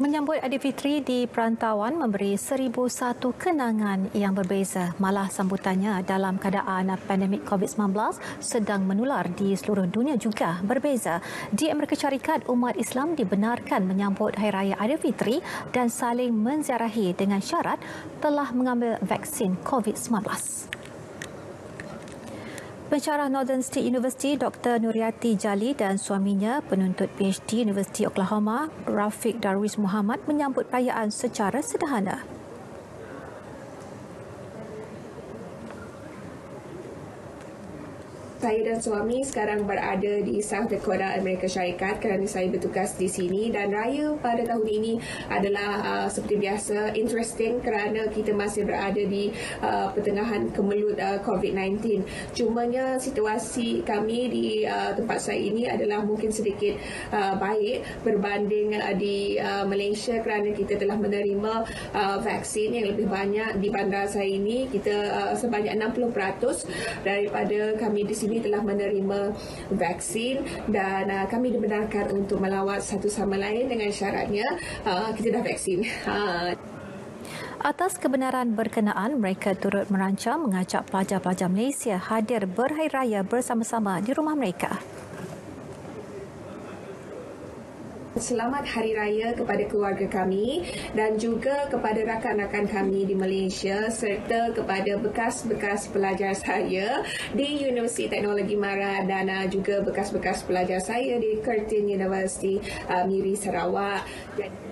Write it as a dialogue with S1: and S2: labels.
S1: Menyambut Aidilfitri di perantauan memberi 1001 kenangan yang berbeza. Malah sambutannya dalam keadaan pandemik COVID-19 sedang menular di seluruh dunia juga berbeza. Di Amerika Syarikat, umat Islam dibenarkan menyambut Hari Raya Aidilfitri dan saling menziarahi dengan syarat telah mengambil vaksin COVID-19. Pensyarah Northern State University Dr. Nuriati Jali dan suaminya, penuntut PhD Universiti Oklahoma, Rafiq Darwis Muhammad menyambut perayaan secara sederhana.
S2: Saya dan suami sekarang berada di South Dakota, Amerika Syarikat kerana saya bertugas di sini, dan raya pada tahun ini adalah seperti biasa interesting kerana kita masih berada di pertengahan kemelut COVID-19. Cumanya situasi kami di tempat saya ini adalah mungkin sedikit baik berbanding di Malaysia kerana kita telah menerima vaksin yang lebih banyak di bandar saya ini. Kita sebanyak 60% daripada kami di sini telah menerima vaksin, dan kami dibenarkan untuk melawat satu sama lain dengan syaratnya kita dah vaksin.
S1: Atas kebenaran berkenaan, mereka turut merancang mengajak pelajar-pelajar Malaysia hadir berhari raya bersama-sama di rumah mereka.
S2: Selamat Hari Raya kepada keluarga kami dan juga kepada rakan-rakan kami di Malaysia serta kepada bekas-bekas pelajar saya di Universiti Teknologi Mara dan juga bekas-bekas pelajar saya di Curtin University, Miri, Sarawak.